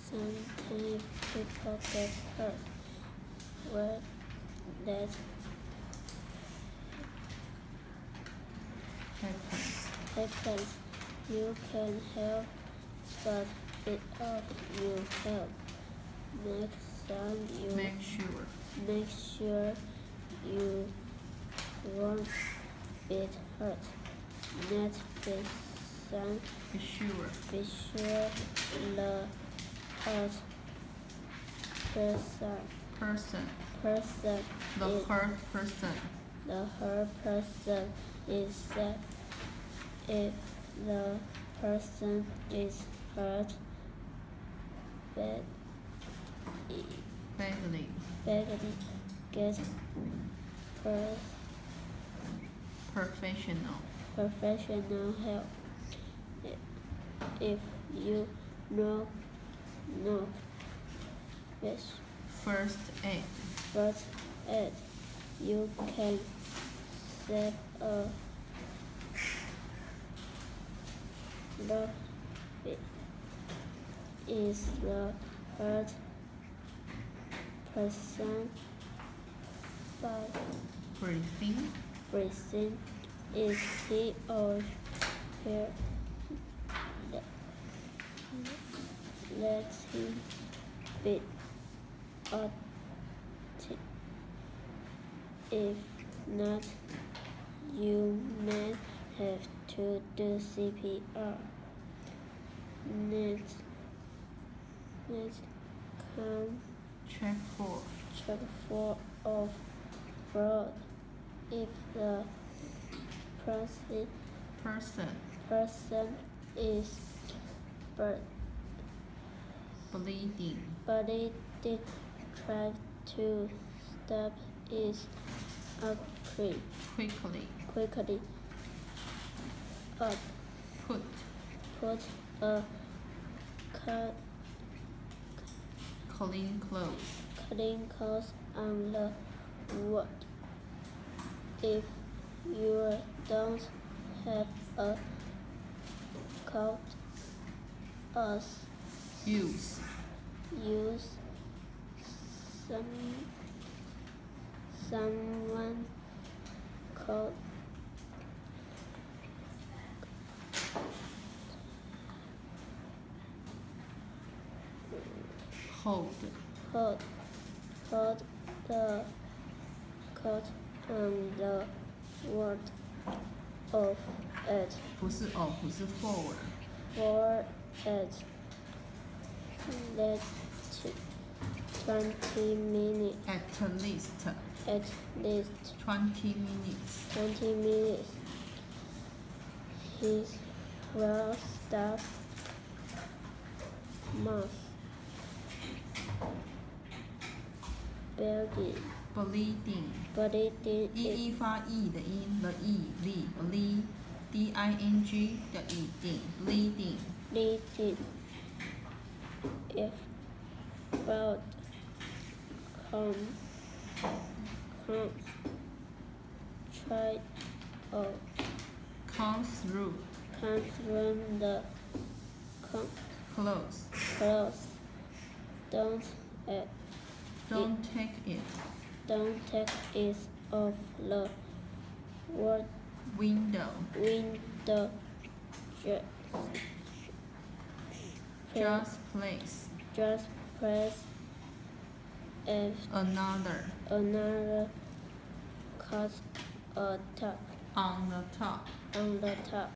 Sometimes people get hurt. When that happens, you can help, but without you help, make sure you won't get hurt. Next person, be sure the hurt person is safe. If the person is hurt badly, get professional help. If you know first aid, you can save a life. Is the hurt person breathing? Is he or her? Let him be out. If not, you may have to do CPR. Next come check for of fraud. If the person is bleeding, try to stop it quickly. Put a clean clothes on the wound. If you don't have a coat, use someone coat. Hold the coat on the word of it. 不是 forward. For it. Let 20 minutes. At least 20 minutes. His will stop mouth bleeding. 一发 e 的音 the bleeding 的 bleeding. If blood comes, try Come through the clothes. Don't take it off the window. Just place another cut on the top.